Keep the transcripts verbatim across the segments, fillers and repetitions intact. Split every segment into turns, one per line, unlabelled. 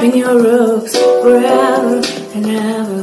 in your ropes forever and ever.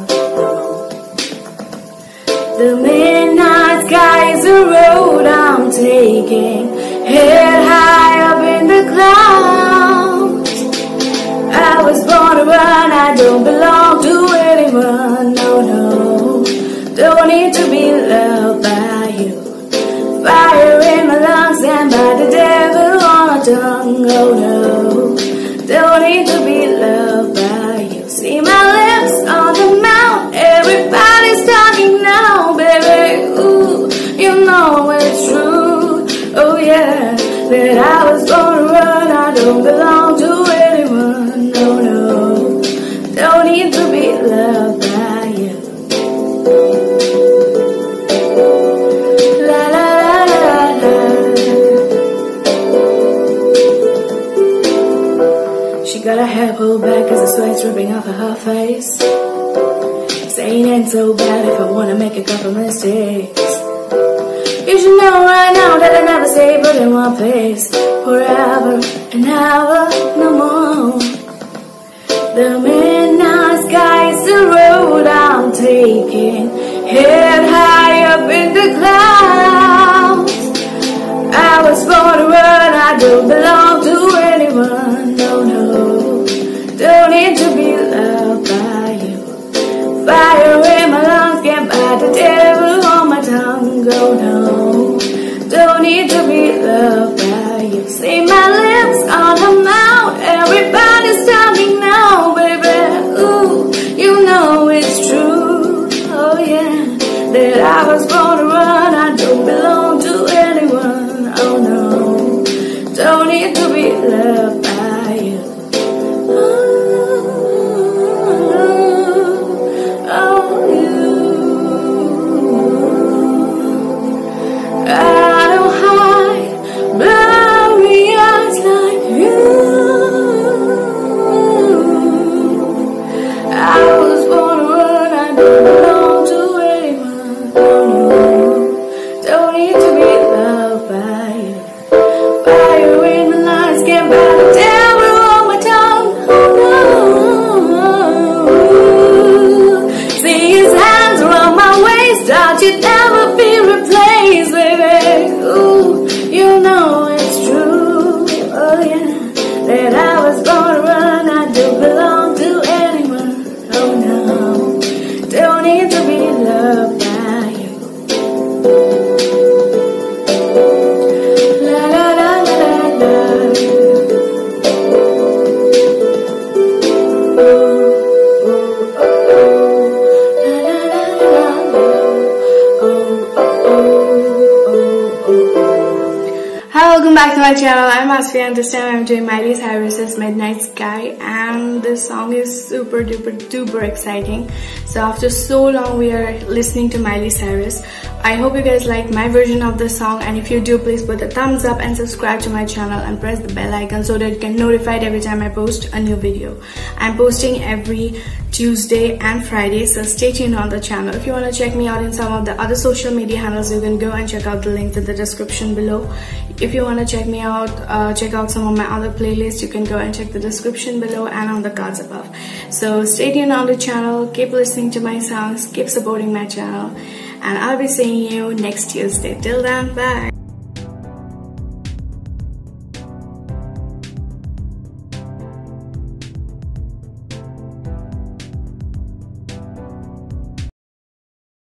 The midnight sky is the road I'm taking, head high up in the clouds. I was born to run, I don't belong to anyone, no, no. Don't need to be loved by you. Fire in my lungs and by the devil on my tongue, oh no. Don't need to be loved by you. See my lips on the mount, everybody's talking now, baby. Ooh, you know it's true, oh yeah, that I was born to run, I don't belong to anyone, no, no. Don't need to be loved by you. La la la la la. She got her hair pulled back cause the sweat's dripping off of her face. Saying it ain't so bad if I wanna make a couple mistakes. You should know right now that I never stay but in one place forever and ever, no more. The midnight sky is the road I'm taking, head high up in the clouds. I was born to run, I don't belong to anyone, no, no. Don't need to be loved by you. Fire in my lungs, can't buy the devil on my tongue, oh no. Don't need to be loved by you. See my lips on the mouth, everybody's talking now, baby. Ooh, you know it's true, oh yeah, that I was born to run, I don't belong to anyone, oh no. Don't need to be loved by you. You'd never be replaced, baby. Ooh, you know it's true, oh yeah, that I was born to run, I don't belong to anyone, oh no. Don't need to be loved by you. La la la la la. Welcome back to my channel. I'm ASFIA and this time I'm doing Miley Cyrus's Midnight Sky, and this song is super duper duper exciting. So after so long we are listening to Miley Cyrus. I hope you guys like my version of this song, and if you do, please put a thumbs up and subscribe to my channel and press the bell icon so that you get notified every time I post a new video. I'm posting every Tuesday and Friday, so stay tuned on the channel. If you want to check me out in some of the other social media handles, you can go and check out the links in the description below. If you want to check me out, uh, check out some of my other playlists, you can go and check the description below and on the cards above. So stay tuned on the channel, keep listening to my songs, keep supporting my channel, and I'll be seeing you next Tuesday. Till then, bye.